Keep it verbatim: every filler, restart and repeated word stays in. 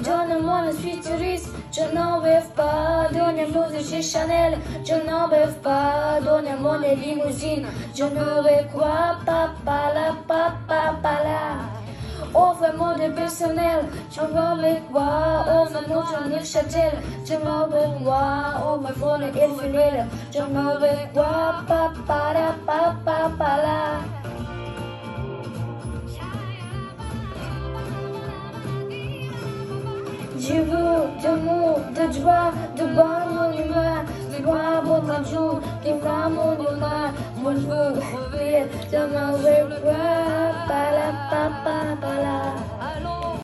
Donne-moi la suite touriste, je n'en rêve pas. Donnez-moi de chez Chanel, je n'en rêve pas. Donnez-moi des limousines, je ne rêve pas. Papa la, papa la. Offre-moi du personnel, je m'en rêve pas. Offre-moi ton Neuchâtel, je m'en rêve pas. Offre-moi le Elfenel, je m'en rêve pas. Papa la, papa la. Je veux de mots, de joie, de bonne humeur, de boire votre jour, qui va mon humeur. Moi je veux crever de mon rêve, pa la pa pa pa la.